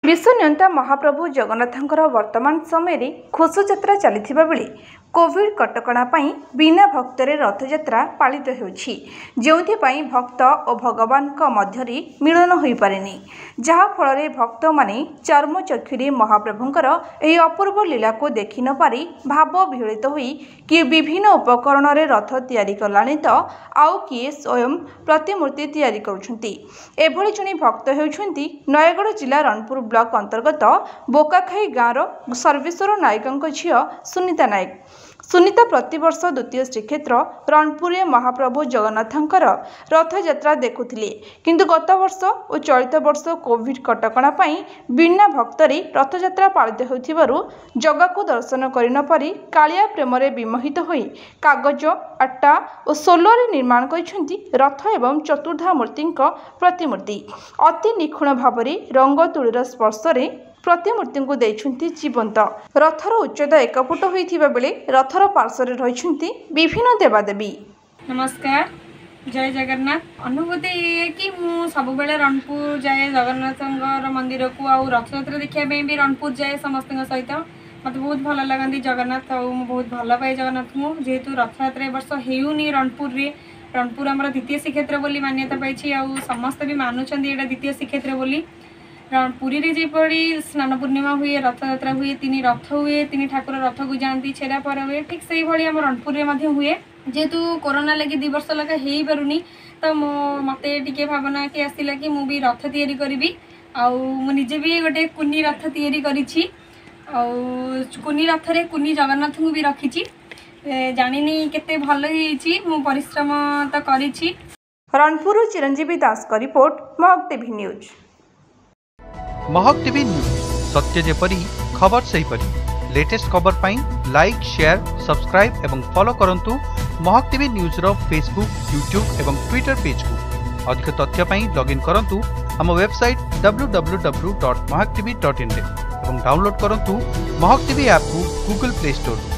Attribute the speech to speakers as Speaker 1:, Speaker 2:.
Speaker 1: विश्वनियंता महाप्रभु जगन्नाथंकर वर्तमान समय घोषयात्रा चलता बेले कोविड कटकणा बिना भक्तरे रथयात्रा पालित होउछि, जेउथिपाई भक्त और भगवान मध्यरे मिलन हो पारेनि, जहा फल भक्त माने चर्मचक्षुरे महाप्रभुंकर एही अपूर्व लीला को देखि न पारि भाव विहलित होई किए विभिन्न उपकरण रे रथ तैयारी कलानि तो आउ किए स्वयं प्रतिमूर्ति तैयारी करुछंती। एभଳି जणे भक्त हेउछंती नयगढ़ जिला रणपुर ब्लॉक अंतर्गत बोकाखाई गाँव सर्वेश्वर नायकंक झियो सुनीता नायक। सुनीता प्रतिवर्ष द्वितीय श्रीक्षेत्र रणपुर महाप्रभु जगन्नाथंकर रथयात्रा देखुथिले, किंतु गत वर्ष और चलित वर्ष कोविड कटकणा बिना भक्तरे रथयात्रा पालित होथिबारु जगा को दर्शन करि न पारि कालिया प्रेमरे विमोहित होई कागज अट्टा और सोलर निर्माण करिसेंती रथ एवं चतुर्धा मूर्तिंक प्रतिमूर्ति। अति निखुण भावरे रंग तुळीर स्पर्शरे प्रतिमूर्ति को देइछुंती जीवंत। रथर उच्चता 1 फुट होइथिबा बेले रथर पार्श्वरे रहिछुंती विभिन्न देवादेवी।
Speaker 2: नमस्कार, जय जगन्नाथ। अनुभूति ये कि मु सब बेले रणपुर जाए जगन्नाथ मंदिर को आ रथयात्रा देखा भी रणपुर जाए समस्त सहित मत बहुत भल लगती जगन्नाथ और बहुत भल पाए जगन्नाथ को। जेहेतु रथयात्रा वर्ष हेउनी रणपुर आम द्वितीय श्रीक्षेत्र बोली मान्यता पाई आ समस्त भी मानुंट ये द्वितीय श्रीक्षेत्र बोली। पुरी रे जेपरी स्नान पूर्णिमा हुए, रथयात्रा हुए, 3 रथ हुए, 3 ठाकुर रथ को जाती छेरा पर हुए, ठीक से भाई आम रणपुर में हुए। जेहेतु कोरोना लगी 2 वर्ष लगा हो पारुनी तो मत भावना कि आसला कि मु भी रथ तैयारी करी आजे भी गोटे कुनी रथ तैयारी करी कुनी रथ रे कुनी जगन्नाथ को भी रखी जानी केते भल हो परिश्रम तो करी।
Speaker 1: रणपुर चिरंजीवी दास का report, Mahak TV news.
Speaker 3: Mahak TV news सत्य जेपरी खबर सही परी। लेटेस्ट खबर पाई लाइक, शेयर, सब्सक्राइब एवं फॉलो करंतु महक टीवी न्यूज रो फेसबुक, यूट्यूब एवं ट्विटर पेज को। अधिक तथ्य पाई लॉगिन करंतु हम वेबसाइट www.mahaktv.in रे एवं डाउनलोड करंतु महक टीवी ऐप को गूगल प्ले स्टोर।